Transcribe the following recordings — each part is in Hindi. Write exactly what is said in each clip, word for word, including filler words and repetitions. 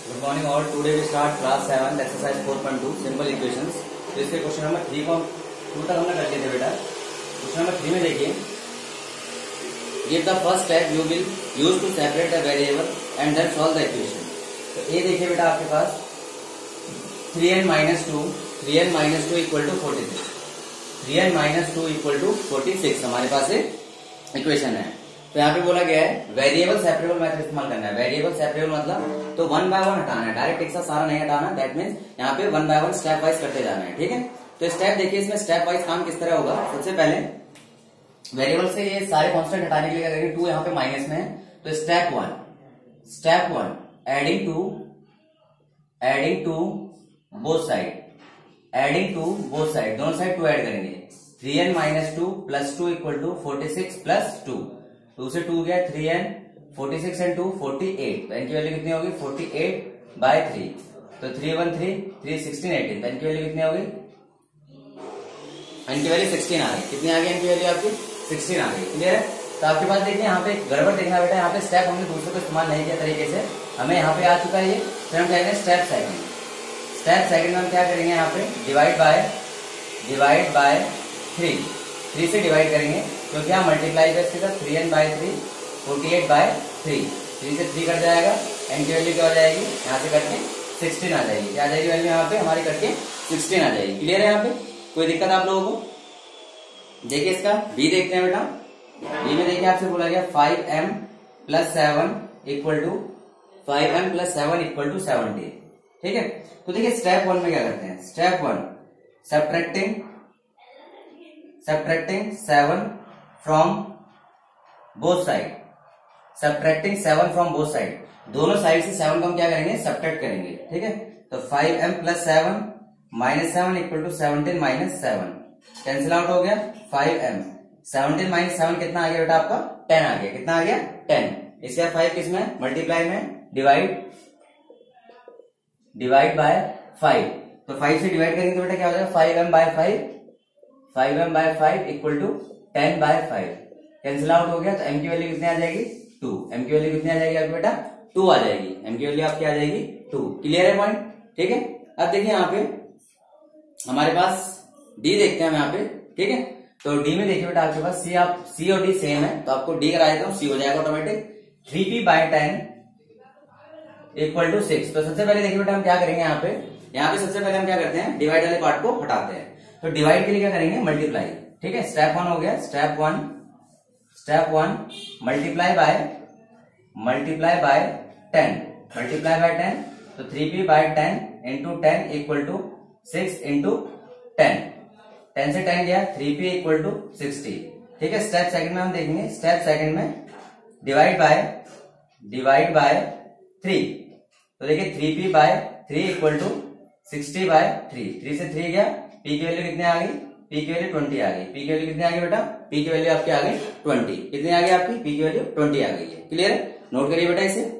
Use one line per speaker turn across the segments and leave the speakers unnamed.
गुड मॉर्निंग और today we start class seven exercise four point two simple equations. तो इसके क्वेश्चन नंबर थ्री को टू तक हमने कर लिए थे बेटा। क्वेश्चन नंबर थ्री में देखिए, give the first step you will use to separate the variable and then solve the equation. तो ये देखिए बेटा, आपके पास three N minus two three N minus two equal to forty six three N minus two equal to forty six हमारे पास इक्वेशन है। तो यहाँ पे बोला गया है वेरिएबल सेपरेबल मेथड इस्तेमाल करना है। वेरिएबल सेपरेबल मतलब तो वन बाय वन हटाना है, डायरेक्ट एक साथ सारा नहीं हटाना। दैट मीन्स यहाँ पे one by one step wise करते जाना है, ठीक है। तो स्टेप देखिए, इसमें स्टेप वाइज काम किस तरह होगा। सबसे पहले वेरिएबल से ये सारे कॉन्स्टेंट हटाने के लिए क्या करेंगे, टू यहाँ पे माइनस में है तो step one step one adding two adding two both side adding two both side दोनों साइड टू ऐड करेंगे। Three N minus two plus two equal to forty six plus two, two से टू गया three n, forty six and two forty eight, n की वैल्यू कितनी होगी फोर्टी एट बाय थ्री। तो three one three three sixteen eighteen, n की वैल्यू कितनी होगी, एन की वैल्यू सिक्सटीन आ गई। कितनी आ गई एन की वैल्यू आपकी सिक्सटीन आ गई। क्लियर है। तो आपके पास देखिए यहाँ पे गड़बड़ देखना बेटा, यहाँ पे स्टेप हमने दूसरे को इस्तेमाल नहीं किया तरीके से, हमें यहाँ पे आ चुका है ये। फिर हम कहेंगे स्टेप सेकंड स्टेप सेकंड में हम क्या करेंगे, यहाँ पे divide by divide by three three से डिवाइड करेंगे क्योंकि यहाँ मल्टीप्लाई कर इसके साथ three n by three forty eight by three, three से थ्री कट जाएगा, एन की वैल्यू क्या हो जाएगी यहाँ से करके सिक्सटीन आ जाएगी। क्या आ जाएगी वैल्यू यहाँ पे हमारी करके सिक्सटीन आ जाएगी। क्लियर है। यहाँ पे कोई दिक्कत आप लोगों को। देखिए इसका बी देखते हैं बेटा। बी में देखिए आपसे बोला गया five m plus seven equal to five m plus seven equal to seventy, ठीक है। तो देखिए स्टेप वन में क्या करते हैं, step one subtracting subtracting seven from both side subtracting seven from both side, दोनों साइड से सेवन को हम क्या करेंगे सब्ट्रैक्ट करेंगे, ठीक है। तो five m plus seven minus seven equal to seventeen minus seven, cancel out हो गया। Five m seventeen minus seven कितना आ गया बेटा आपका टेन आ गया। कितना आ गया टेन। इसके बाद फाइव किसमें मल्टीप्लाई में डिवाइड डिवाइड बाय फाइव, तो फाइव से डिवाइड करेंगे तो बेटा क्या हो जाएगा five m by five five m by five equal to ten by five, cancel out हो गया। तो एम की वैल्यू कितनी आ जाएगी टू, एम की वैल्यू कितनी आ जाएगी आपकी बेटा टू आ जाएगी, एम की वैल्यू आपकी आ जाएगी टू। क्लियर है पॉइंट, ठीक है। अब देखिए यहाँ पे हमारे पास डी देखते हैं हम यहाँ पे, ठीक है। तो डी में देखिए बेटा आपके पास सी आप सी और डी सेम है तो आपको डी करा देता हूँ, सी हो जाएगा automatic. Three p by ten equal to six. तो सबसे पहले देखिए बेटा हम क्या करेंगे यहाँ पे यहाँ पे सबसे पहले हम क्या करते हैं डिवाइड वाले पार्ट को हटाते हैं। तो डिवाइड के लिए क्या करेंगे मल्टीप्लाई, ठीक है। स्टेप वन हो गया, step one step one multiply by multiply by ten multiply by ten, तो three p by ten into ten equal to six into ten, ten से टेन गया three p equal to sixty, ठीक है। स्टेप सेकंड में हम देखेंगे, स्टेप सेकंड में divide by divide by three, तो देखिए three p by three equal to sixty by three, three से थ्री गया, पी की वैल्यू कितनी आ गई पी की वैल्यू ट्वेंटी आ गई। पी की वैल्यू कितनी आ गई बेटा पी की वैल्यू आपकी आ गई ट्वेंटी। कितनी आ गई आपकी पी की वैल्यू ट्वेंटी आ गई है। क्लियर है। नोट करिए बेटा इसे।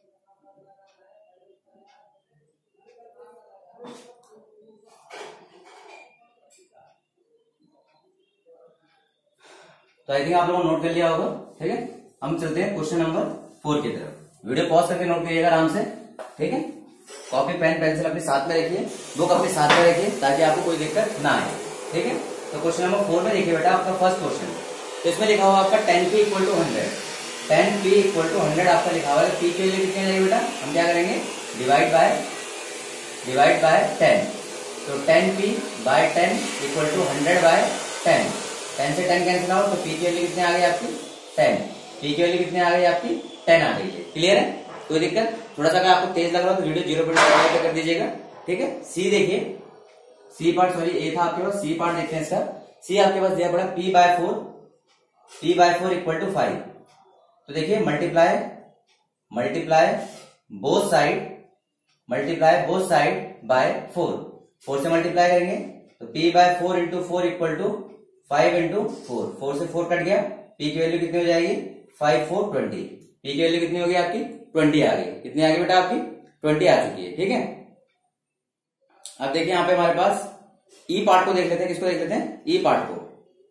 तो आई थिंक आप लोगों ने नोट कर लिया होगा, ठीक है। हम चलते हैं क्वेश्चन नंबर फोर की तरफ। वीडियो पॉज करके नोट करिएगा आराम से, ठीक है। कॉपी पेन पेंसिल अपने साथ में रखिए, बुक अपने साथ में रखिए ताकि आपको कोई दिक्कत ना आए, ठीक है। तो क्वेश्चन नंबर फोर में देखिए बेटा आपका फर्स्ट क्वेश्चन, तो इसमें लिखा हुआ आपका ten p equal to hundred ten p equal to hundred आपका लिखा हुआ है। पी के लिए कितने जाएगी बेटा हम क्या करेंगे divide by divide by ten, तो ten p by ten equal to hundred by ten, ten से टेन कैंसिल आउट, तो पी की वैल्यू कितनी आ गई आपकी टेन, पी की वैल्यू कितनी आ गई आपकी टेन आ गई है। क्लियर है। कोई दिक्कत, थोड़ा सा अगर आपको तेज लग रहा हो तो वीडियो जीरो पॉइंट फाइव कर दीजिएगा, ठीक है। सी देखिए, सी पार्ट सॉरी ए था आपके पास, सी पार्ट देखते हैं इसका। सी आपके पास दिया पड़ा p by four p by four equal to five, तो देखिए multiply multiply both side multiply both side by four, four से मल्टीप्लाई करेंगे तो p by four into four equal to five into four, four से फोर कट गया, पी की वैल्यू कितनी हो जाएगी फाइव फोर ट्वेंटी, पी की वैल्यू कितनी होगी आपकी ट्वेंटी आ गई। कितनी आ गई बेटा आपकी ट्वेंटी आ चुकी है, ठीक है। अब देखिए यहाँ पे हमारे पास ई पार्ट को देख लेते हैं। किसको देख लेते हैं ई पार्ट को,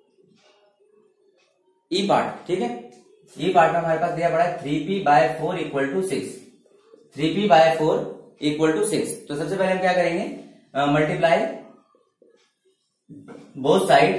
ई पार्ट, ठीक है। ई पार्ट में हमारे पास दिया पड़ा है three p by four equal to six, three p by four equal to six. तो सबसे पहले हम क्या करेंगे, multiply both side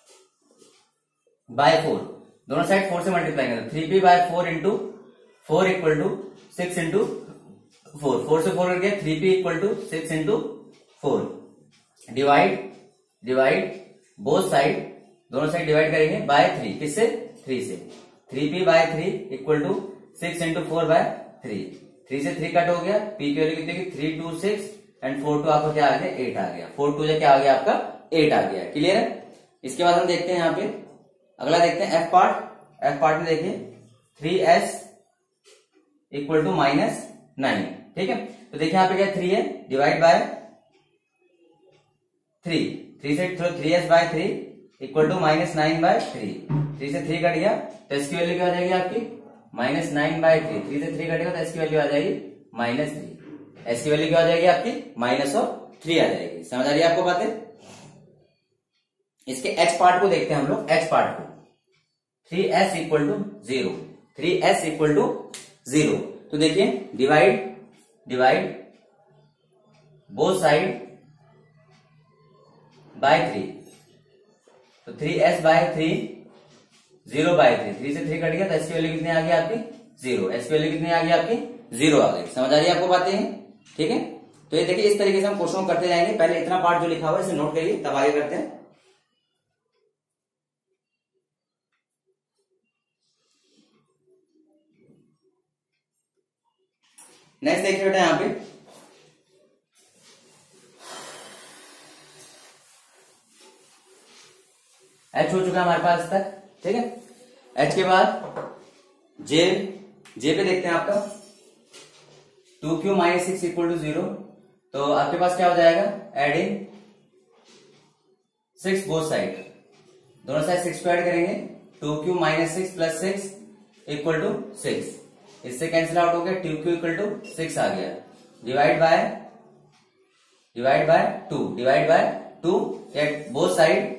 by four, दोनों साइड फोर से मल्टीप्लाई करें। Three p by four into four equal to six into four, four से फोर कर गया, three p equal to six into four. Divide divide both side, दोनों साइड डिवाइड करेंगे बाय थ्री, किससे, थ्री से। Three p by three equal to six into four by three, three से थ्री कट हो गया, पी की वैल्यू कितनी की three two six and four two आपका क्या आ गया, एट आ गया। फोर टू क्या आ गया आपका, एट आ गया। क्लियर है। इसके बाद हम देखते हैं यहाँ पे अगला देखते हैं एफ पार्ट। एफ पार्ट में देखिए three s equal to minus nine. ठीक है, तो देखिए यहाँ पे क्या थ्री है, डिवाइड बाय थ्री, थ्री से three s by three equal to minus nine by three, three से थ्री कट गया तो इसकी वैल्यू क्या आ जाएगी आपकी minus nine by three, three से थ्री कटेगा तो इसकी वैल्यू आ जाएगी माइनस थ्री, इसकी वैल्यू क्या आ जाएगी आपकी माइनस और थ्री आ जाएगी। समझ आ रही है आपको बातें। इसके एच पार्ट को देखते हैं हम लोग, एच पार्ट को three s equal to zero, three s equal to zero. तो देखिए divide divide both side by three, तो three s by three zero by three, three से थ्री कट गया तो एस की वैल्यू कितनी आ गई आपकी जीरो, एस की वैल्यू कितनी आ गई आपकी जीरो आ गई। समझ आ रही है आपको बातें। ठीक है, तो ये देखिए इस तरीके से हम क्वेश्चन करते जाएंगे। पहले इतना पार्ट जो लिखा हुआ है इसे नोट करिए, तब आगे करते हैं। नेक्स्ट देखिए बेटा यहाँ पे एच हो चुका है हमारे पास तक। ठीक है, एच के बाद जे, जे पे देखते हैं आपका two q minus six equal to zero. तो आपके पास क्या हो जाएगा, एडिंग सिक्स बोथ साइड, दोनों साइड सिक्स को ऐड करेंगे, two q minus six plus six equal to six, इससे कैंसिल आउट हो गया, two q equal to six आ गया। Divide by divide by two, divide by two, both side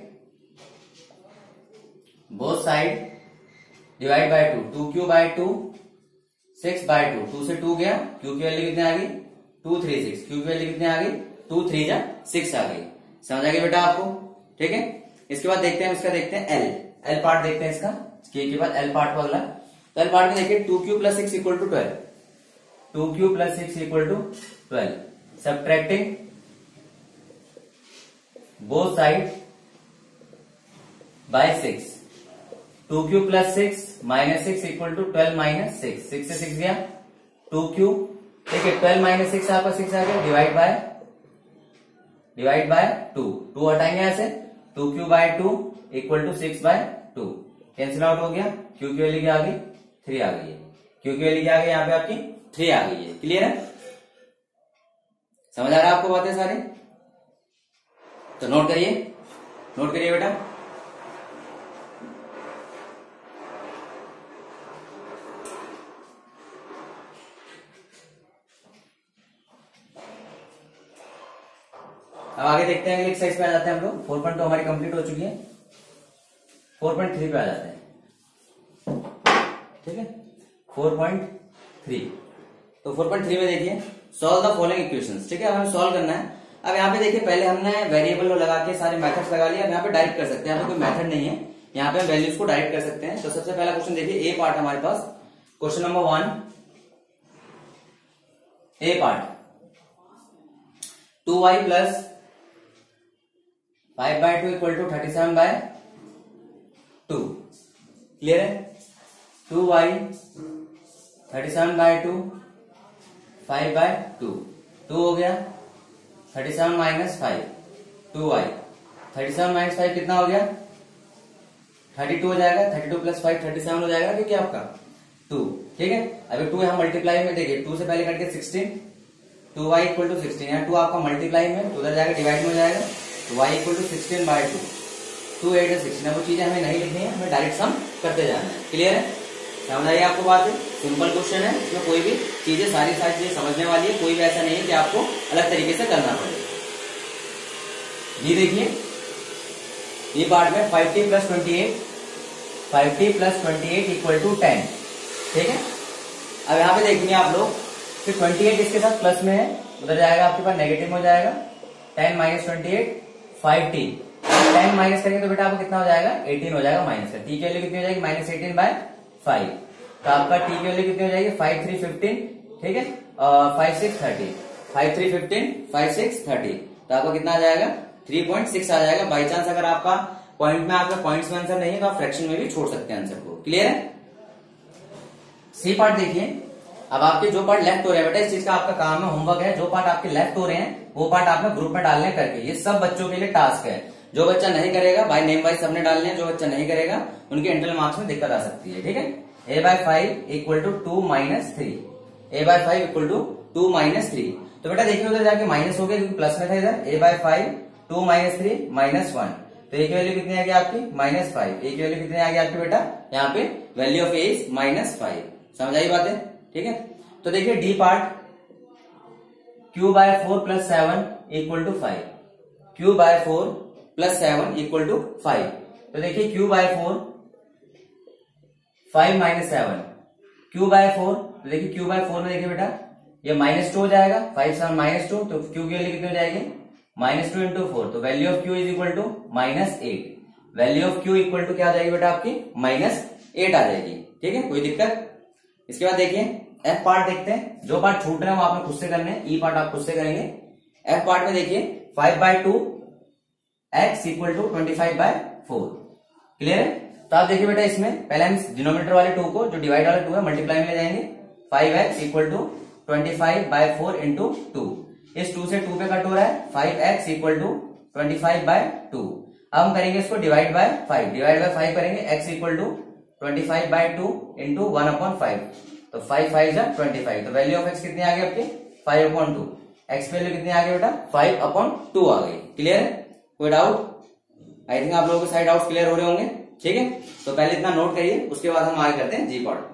both side divide by two, two q by two, six by two, two से टू गया, क्यू की वैल्यू कितनी आ गई टू थ्री सिक्स, क्यू की वैल्यू कितनी आ गई टू थ्री जा सिक्स आ गई। समझ आ गई बेटा आपको। ठीक है, इसके बाद देखते हैं इसका देखते हैं एल, एल पार्ट देखते हैं इसका, के के बाद एल पार्ट को अगला। तो एल पार्ट में देखिए two q plus six equal to twelve, two q plus six equal to twelve, subtracting both side by six, two q plus six minus six equal to twelve minus six, six से सिक्स गया, टू क्यू, ठीक है, ट्वेल्व माइनस सिक्स आपका सिक्स आ गया, divide by divide by two, two हटाएंगे यहां से, two q by two equal to six by two, cancel out हो गया, क्यू की वैल्यू क्या आ गई थ्री आ गई है, क्यू की वैल्यू क्या आ गई यहाँ पे आपकी थ्री आ गई है। क्लियर है, समझ आ रहा है आपको बातें सारे। तो नोट करिए, नोट करिए बेटा। अब आगे देखते हैं अगले एक्सरसाइज पे आ जाते हैं हम लोग। फोर पॉइंट टू हमारी कंप्लीट हो चुकी है, फोर पॉइंट थ्री पे आ जाते हैं। ठीक है, फोर पॉइंट थ्री। तो फोर पॉइंट थ्री में देखिए सॉल्व द फॉलोइंग इक्वेशंस। ठीक है, अब हमें सॉल्व करना है। अब यहाँ पे देखिए पहले हमने वेरिएबल लगा के सारे मेथड्स लगा लिए, अब यहाँ पे डायरेक्ट कर सकते हैं, यहाँ पे कोई मेथड नहीं है, यहाँ पे हम वैल्यूज को डायरेक्ट कर सकते हैं। तो सबसे पहला क्वेश्चन देखिए, ए पार्ट हमारे पास, question number one, A part, two y plus five by two equal to thirty seven by two. Clear है, two y thirty seven by two, five by two, two हो गया, thirty seven minus five, two y, thirty seven minus five कितना हो गया थर्टी टू हो जाएगा, thirty two plus five thirty seven हो जाएगा, क्योंकि आपका टू। ठीक है, अभी टू यहां मल्टीप्लाई में देखिए, टू से पहले करके sixteen, two y equal to sixteen, यहाँ टू आपका मल्टीप्लाई में, तो उधर जाकर डिवाइड में हो जाएगा, तो y equal to sixteen by two, two eight sixteen. वो चीजें हमें नहीं लिखनी है, हमें डायरेक्ट सम करते जाना है। क्लियर है, समझ आइए आपको बात है। सिंपल क्वेश्चन है, इसमें कोई भी चीजें सारी सारी चीजें समझने वाली है, कोई भी ऐसा नहीं है कि आपको अलग तरीके से करना पड़े। ये देखिए, ये पार्ट में five t plus twenty eight, five t plus twenty eight equal to ten. ठीक है, अब यहाँ पे देखेंगे आप लोग फिर ट्वेंटी एट इसके साथ प्लस में है, उधर जाएगा आपके पास नेगेटिव में हो जाएगा। Ten minus twenty eight five t, ten minus करेंगे तो बेटा आपको कितना हो जाएगा, एटीन हो जाएगा माइनस का। टी की वैल्यू कितनी हो जाएगी, माइनस एटीन बाय फाइव। तो आपका टी की वैल्यू कितनी हो जाएगी, फाइव थ्री फिफ्टीन, ठीक है, five six thirty, five three fifteen, five six thirty. तो आपको कितना आ जाएगा, थ्री पॉइंट सिक्स आ जाएगा। बाई चांस अगर आपका पॉइंट में आपका पॉइंट्स में आंसर नहीं है तो आप फ्रैक्शन में भी छोड़ सकते हैं आंसर को। क्लियर है। सी पार्ट देखिए, अब आपके जो पार्ट लेफ्ट हो रहे हैं बेटा, इस चीज का आपका काम है, होमवर्क है, जो पार्ट आपके लेफ्ट हो रहे हैं वो पार्ट आपने ग्रुप में डालने करके, ये सब बच्चों के लिए टास्क है। जो बच्चा नहीं करेगा बाय नेम वाइज सबने डालने हैं, जो बच्चा नहीं करेगा उनके इंटरनल मार्क्स में दिक्कत आ सकती है। ठीक है। A by five equal to two minus three, a by five equal to two minus three. तो बेटा देखिए उधर जाके माइनस हो गया क्योंकि प्लस में था इधर। A by five two minus three minus one, तो ए की वैल्यू कितनी आ गई आपकी, माइनस फाइव। ए की वैल्यू कितनी आ गई आपकी बेटा, यहाँ पे value of A is minus five. समझ आई बात है। ठीक है। तो देखिए D part, Q by four plus seven equal to five, Q by four plus seven equal to five. तो देखिए Q by four, five minus seven, Q by four, तो देखिए क्यू बाय फोर में देखिए बेटा ये माइनस टू हो जाएगा, फाइव सेवन माइनस टू, तो क्यू की वैल्यू कितनी हो जाएगी, माइनस टू इंटू फोर, तो value of Q is equal to minus eight. Value of Q equal to क्या आ जाएगी बेटा आपकी, माइनस एट आ जाएगी। ठीक है, कोई दिक्कत। इसके बाद देखिए एफ पार्ट देखते हैं, जो पार्ट छूट रहे हैं वो आपने खुद से करने हैं, ई पार्ट आप खुद से करेंगे। एफ पार्ट में देखिए five by two X equal to twenty five by four. Clear है। तो आप देखिए बेटा इसमें पहले हम डिनोमिनेटर वाले टू को, जो डिवाइड वाले टू है, मल्टीप्लाई में ले जाएंगे। Five X equal to twenty five by four into two, इस टू से टू पे कट हो रहा है, five X equal to twenty five by two. अब हम करेंगे इसको divide by five, divide by five करेंगे, X equal to twenty five by two into one upon five, तो फाइव फाइव जा ट्वेंटी फाइव। तो वैल्यू ऑफ एक्स कितनी आ गई आपकी, फाइव अपॉन टू। एक्स की वैल्यू कितनी आ गई बेटा, फाइव अपॉन टू आ गई। क्लियर है, कोई डाउट। आई थिंक आप लोगों के सारे डाउट्स क्लियर हो रहे होंगे। ठीक है, तो पहले इतना नोट करिए, उसके बाद हम आगे करते हैं जी पार्ट।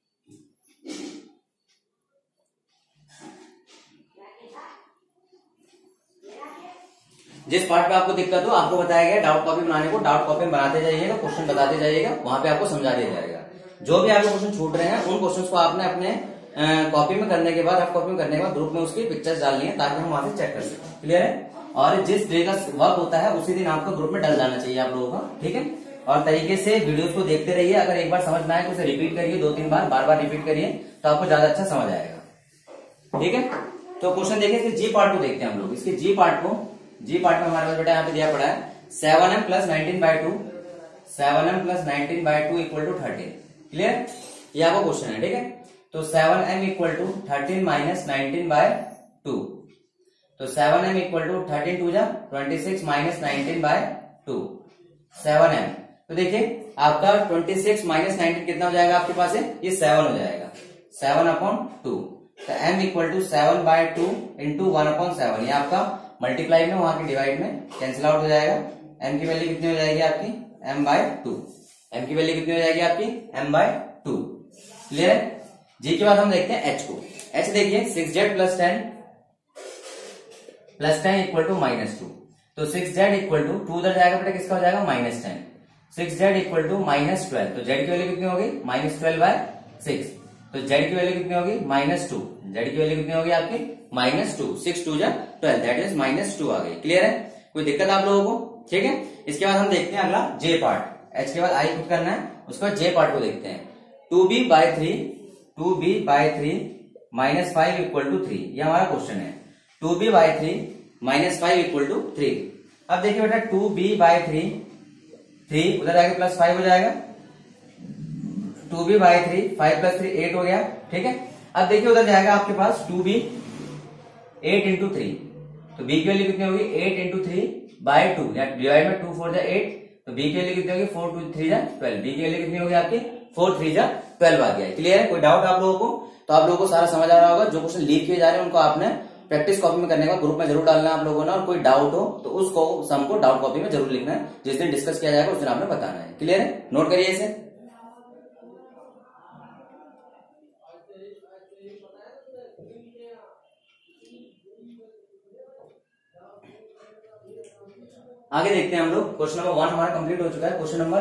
जिस पार्ट पे आपको दिक्कत हो आपको बताया गया डाउट कॉपी बनाने को, डाउट कॉपी बनाते जाइएगा, क्वेश्चन बताते जाइएगा, वहां पे आपको समझा दिया जाएगा। जो भी आपके क्वेश्चन छूट रहे हैं उन क्वेश्चंस को आपने अपने कॉपी में करने के बाद, आप कॉपी में करने के बाद ग्रुप में उसकी पिक्चर्स डालनी है ताकि हम वहां से चेक कर सकें। क्लियर है। और जिस डे का वर्क होता है उसी दिन आपको ग्रुप में डल जाना चाहिए आप लोगों का। ठीक है। और तरीके से वीडियोस को देखते रहिए, अगर एक बार समझ ना आए तो उसे रिपीट करिए, दो तीन बार बार बार रिपीट करिए, तो आपको ज्यादा अच्छा समझ आएगा। ठीक है। तो क्वेश्चन देखिए, इसके जी पार्ट को देखते हैं हम लोग। इसके जी पार्ट को, जी पार्ट में हमारे पास बेटा यहाँ पे दिया पड़ा है seven M plus nineteen by two, seven M plus nineteen by two equal to thirteen. Clear, ये आपका क्वेश्चन है। ठीक है। तो seven M equal to thirteen minus nineteen by two, तो seven M equal to thirteen two जा twenty six minus nineteen by two, seven M. तो देखिए आपका ट्वेंटी सिक्स माइनस नाइनटीन कितना हो जाएगा आपके पास है, ये सेवन हो जाएगा, सेवन अपॉन टू। तो m equal to seven by two into one upon seven, ये आपका मल्टीप्लाई में, वहां के डिवाइड में कैंसिल आउट हो जाएगा। m की वैल्यू कितनी हो जाएगी आपकी, m बाय टू। m की वैल्यू कितनी हो जाएगी आपकी, m बाय टू। क्लियर है। जी के बाद हम देखते हैं h को। h देखिए six Z plus ten plus ten equal to minus two, तो six Z equal to two उधर जाएगा बेटा, किसका हो जाएगा, minus ten. Six Z equal to minus twelve, तो जेड की वैल्यू कितनी होगी, माइनस ट्वेल्व बाय सिक्स, तो जेड की वैल्यू कितनी होगी, माइनस टू। जेड की वैल्यू कितनी होगी आपकी, माइनस टू, सिक्स टू जा twelve, that is minus two आ गई। क्लियर है, कोई दिक्कत आप लोगों को। ठीक है। इसके बाद हम देखते हैं अगला जे पार्ट। एच के बाद आई पुट करना है, उसके बाद जे पार्ट को देखते हैं। Two B by three, two B by three minus five equal to three, ये हमारा क्वेश्चन है। Two B by three minus five equal to three. अब देखिए बेटा two B by three, three उधर आगे प्लस फाइव हो जाएगा, two B by three, five plus three eight हो गया। ठीक है। अब देखिए उधर जाएगा आपके पास two B eight into three, तो बी की वैल्यू कितनी होगी, eight into three by two, या डिवाइड में टू फोर जा एट, तो बी की वैल्यू कितनी होगी, फोर टू थ्री जा ट्वेल्व, बी की वैल्यू कितनी होगी आपकी, फोर थ्री जा ट्वेल्व आ गया है। क्लियर है, कोई डाउट आप लोगों को। तो आप लोगों को सारा समझ आ रहा होगा। जो क्वेश्चन लीव किए जा रहे हैं उनको आपने प्रैक्टिस कॉपी में करने का, ग्रुप में जरूर डालना है आप लोगों ने, और कोई डाउट हो तो उसको सम को डाउट कॉपी में जरूर लिखना है, जिस दिन डिस्कस किया जाएगा उस दिन आपने बताना है। क्लियर है, नोट करिए इसे। आगे देखते हैं हम लोग, क्वेश्चन नंबर वन हमारा कंप्लीट हो चुका है। क्वेश्चन नंबर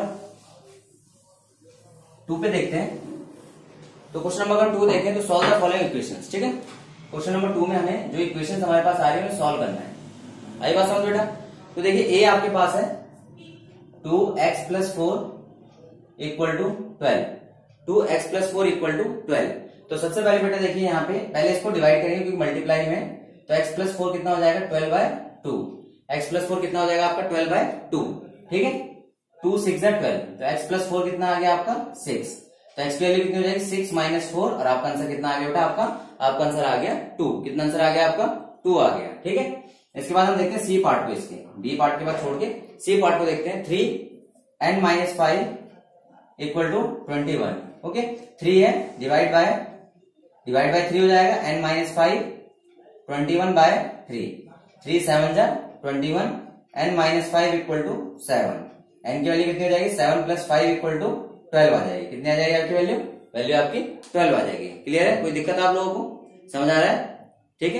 टू पे देखते हैं। तो क्वेश्चन नंबर टू देखें तो सॉल्व द फॉलोइंग इक्वेशंस। ठीक है। क्वेश्चन नंबर टू में हमें जो इक्वेशन हमारे पास आ रही है उन्हें सॉल्व करना है। आई बात समझ बेटा? तो देखिए ए आपके पास है two X plus four equal to twelve, two X plus four equal to twelve. तो सबसे पहले बेटा देखिए यहाँ पे पहले इसको डिवाइड करेंगे क्योंकि मल्टीप्लाई में, तो एक्स प्लस फोर कितना हो जाएगा twelve by two, X plus four कितना हो जाएगा आपका ट्वेल्व बाय टू, ठीक है। टू सिक्स है ट्वेल्व, तो एक्स प्लस फोर कितना आ गया आपका सिक्स, तो एक्स की वैल्यू कितनी हो जाएगी सिक्स माइनस फोर, और आपका आंसर कितना आ गया बेटा आपका आपका आंसर आ गया टू। कितना आंसर आ गया आपका टू आ गया, ठीक है। इसके बाद हम देखते हैं सी पार्ट को, इसके बी पार्ट के बाद छोड़ के सी पार्ट को देखते हैं। Three N minus five equal to twenty one, okay. Three है divide by divide by three हो जाएगा, N minus five twenty one by three, three seven जा twenty one, N minus five equal to seven, N की वैल्यू कितनी हो जाएगी seven plus five equal to twelve आ जाएगी। कितनी आ जाएगी आपकी वैल्यू वैल्यू आपकी ट्वेल्व आ जाएगी। क्लियर है? कोई दिक्कत आप लोगों को समझ आ रहा है? ठीक है।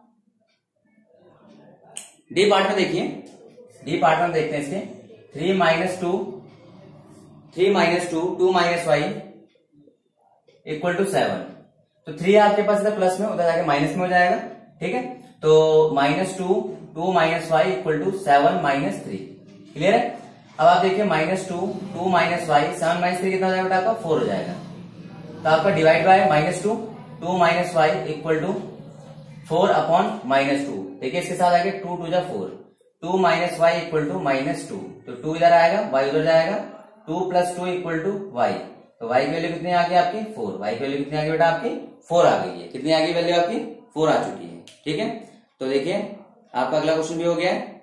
डी पार्ट में देखिए, डी पार्ट में देखते हैं इसके three minus two three minus two two minus five equal to seven. तो थ्री आपके पास इधर प्लस में, उधर जाके माइनस में हो जाएगा, ठीक है। तो minus two two minus five equal to seven minus three. Clear है? अब आप देखिए minus two two minus five, seven minus three कितना हो जाएगा आपका फोर हो जाएगा। तो आपका divide by minus two two minus five equal to four upon minus two. देखिए इसके साथ आगे टू टू जा four, two minus Y equal to minus two, तो टू इधर आएगा वाई उधर जाएगा, two plus two equal to Y. तो वाई की वैल्यू कितनी आ गई आपकी फोर, वाई की वैल्यू कितनी आ गई बेटा आपकी फोर आ गई है। कितनी आ गई वैल्यू आपकी फोर आ चुकी है, ठीक है। तो देखिए आपका अगला क्वेश्चन भी हो गया है।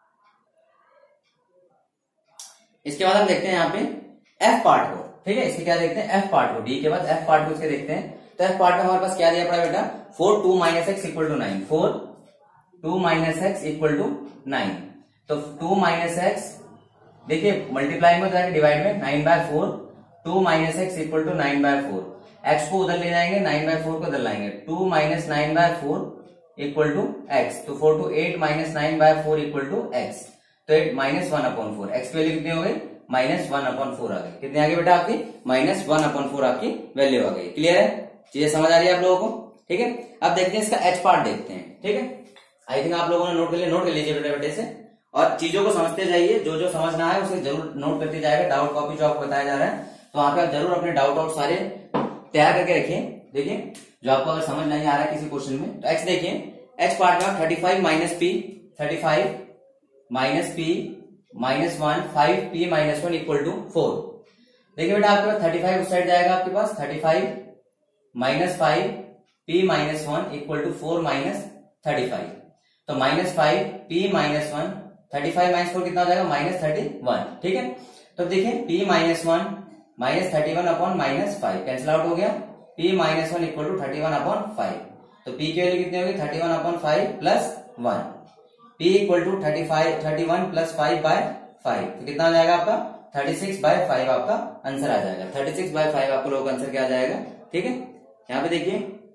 इसके बाद हम देखते हैं यहाँ पे एफ पार्ट को, ठीक है। इसके क्या देखते हैं एफ पार्ट को, डी के बाद एफ पार्ट को इसके देखते हैं। तो एफ पार्ट में हमारे पास क्या दिया पड़ा बेटा four two minus X equal to nine, four two minus X equal to nine. तो टू माइनस एक्स देखिए मल्टीप्लाई में जाएंगे डिवाइड में, nine by four, two minus X equal to nine by four. X को उधर ले जाएंगे, नाइन बाय फोर को उधर लाएंगे, two minus nine by four equal to X. तो four two eight minus nine by four equal to X. तो eight minus one upon four, X की वैल्यू कितनी हो गई माइनस वन अपॉन फोर आ गई। कितनी आ गई बेटा आपकी माइनस वन अपॉन फोर आपकी वैल्यू आ गई। क्लियर है? चीजें समझ आ रही है आप लोगों को, ठीक है। अब देखते हैं इसका एच पार्ट देखते हैं, ठीक है। आई थिंक आप लोगों ने नोट कर लिया, नोट कर लीजिए बेटे बेटे से, और चीजों को समझते जाइए। जो जो समझना है उसे जरूर नोट करते जाएगा। डाउट कॉपी जो आपको बताया जा रहा है तो वहां पे आप जरूर अपने डाउट आउट सारे तैयार करके रखिए। देखिए जो आपको अगर समझ नहीं आ रहा है किसी क्वेश्चन में, तो एक्स देखिए एच पार्ट में thirty five minus P, thirty five minus P minus one, five P minus one equal to four. देखिए बेटा आपके पास थर्टी फाइव उस साइड जाएगा, आपके पास thirty five minus five P minus one equal to four minus thirty five. तो minus five P minus one, thirty five minus four कितना हो जाएगा माइनस थर्टी वन, ठीक है। तो देखिए P minus one minus thirty one upon minus five cancel out हो गया, P minus one equal to thirty one upon five. तो पी की वैल्यू कितनी होगी thirty one upon five plus one, P equal to thirty five thirty one plus five by five. तो कितना आ जाएगा आपका थर्टी सिक्स बाय फाइव आपका आंसर आ जाएगा। थर्टी सिक्स बाय फाइव आपको लोगों का आंसर क्या आ जाएगा, ठीक है। यहाँ पे देखिए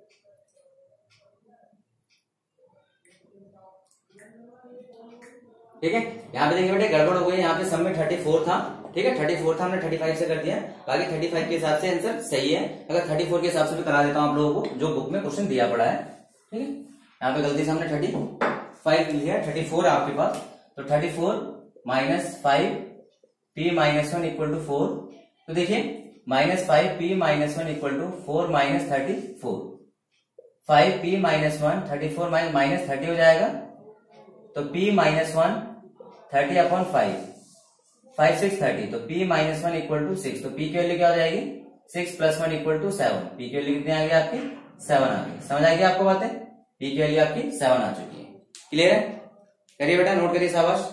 ठीक है, यहाँ पे देखिए बेटे गड़बड़ हो गई। यहाँ पे सब में थर्टी फोर था, ठीक है, थर्टी फोर था, हमने थर्टी फाइव से कर दिया। बाकी थर्टी फाइव के हिसाब से आंसर सही है। अगर थर्टी फोर के हिसाब से भी करा देता हूँ आप लोगों को जो बुक में क्वेश्चन दिया पड़ा है, ठीक है। यहाँ पे गलती से हमने थर्टी फाइव लिया, थर्टी फोर है आपके पास। तो thirty four minus five P minus one equal to four. तो देखिए minus five P minus one equal to four minus thirty four, five P minus one, thirty four minus minus thirty हो जाएगा। तो p minus one thirty upon five, five six thirty. तो p minus one equal to six. तो p की वैल्यू क्या हो जाएगी six plus one equal to seven. p की वैल्यू कितनी आ गई आपकी सेवन आ गई। समझ आएगी आपको बातें? p की वैल्यू आपकी सेवन आ चुकी है। क्लियर है? करिए बेटा नोट करिए शाबाश।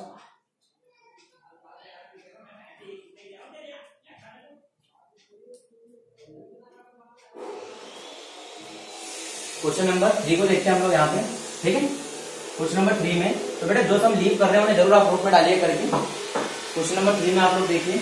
क्वेश्चन नंबर थ्री को देखते हैं हम लोग यहाँ पे, ठीक है। क्वेश्चन नंबर थ्री में तो बेटा जो हम लीव कर रहे हैं उन्हें जरूर आप नोट में डालिए करके। क्वेश्चन नंबर थ्री में आप लोग देखिए,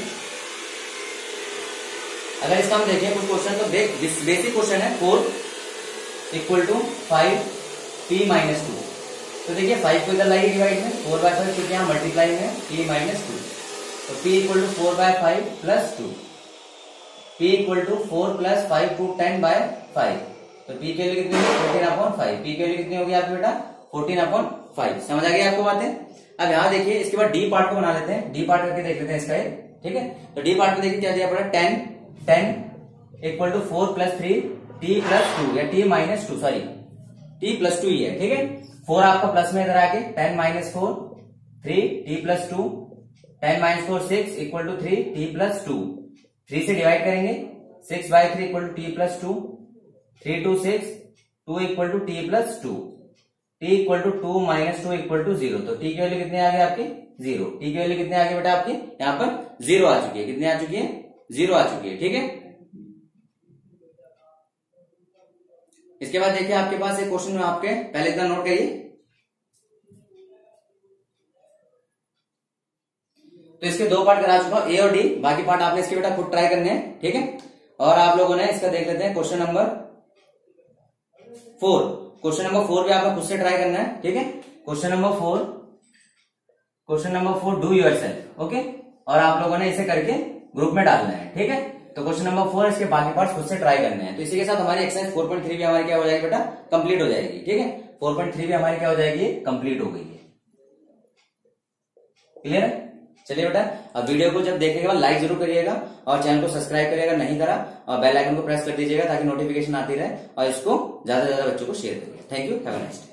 अगर इसका हम देखें कुछ क्वेश्चन तो बेसिक क्वेश्चन है four equal to five P minus two. तो देखिए फाइव को इधर लाइए डिवाइड में, फोर बाय फाइव क्योंकि यहाँ मल्टीप्लाई में पी माइनस टू। तो P equal to four by five plus two, P equal to four plus five two ten by five. तो पी की वैल्यू कितनी होगी फोर्टीन अपॉन फाइव, पी की वैल्यू कितनी होगी आपकी बेटा फोर्टीन अपॉन फाइव। समझ आ गई आपको बातें। अब यहाँ देखिए इसके बाद डी पार्ट को बना लेते हैं, डी पार्ट करके देख लेते हैं इसका एक, ठीक है। तो डी पार्ट में देखिए क्या दिया पड़ा, ten ten equal to four plus three T plus two या T minus two, sorry T plus two ही है, ठीक है। फोर आपका प्लस में इधर आके ten minus four three T plus two, ten minus four six equal to three T plus two, three से डिवाइड करेंगे six by three equal to T plus two, three two six, two equal to T plus to, T equal to two minus two equal to zero. तो टी की वैल्यू कितने आ गई आपकी जीरो, टी की वैल्यू कितने आ गई बेटा आपकी यहाँ पर जीरो आ चुकी है, कितने आ चुकी है जीरो आ चुकी है, ठीक है। इसके बाद देखिए आपके पास एक क्वेश्चन में आपके पहले इतना नोट करिए। तो इसके दो पार्ट करा चुका हूं, ए और डी, बाकी पार्ट आपने इसके बेटा खुद ट्राई करने हैं, ठीक है। और आप लोगों ने इसका देख लेते हैं question number four, question number four भी आपको खुद से ट्राई करना है, ठीक है। Question number four, question number four do yourself, okay. और आप लोगों ने इसे करके ग्रुप में डालना है, ठीक है। तो क्वेश्चन नंबर फोर, इसके बाकी पार्ट्स खुद से ट्राई करने हैं। तो इसी के साथ हमारी एक्सरसाइज फोर पॉइंट थ्री भी हमारी क्या हो जाएगी बेटा कंप्लीट हो जाएगी, ठीक है। फोर पॉइंट थ्री भी हमारी क्या हो जाएगी कंप्लीट हो गई है, क्लियर है। चलिए बेटा अब वीडियो को जब देखने के बाद लाइक जरूर करिएगा और चैनल को सब्सक्राइब करिएगा नहीं करा और बेल आइकन को प्रेस कर दीजिएगा ताकि नोटिफिकेशन आती रहे और इसको ज्यादा से ज्यादा बच्चों को शेयर करिए। Thank you, have a nice day.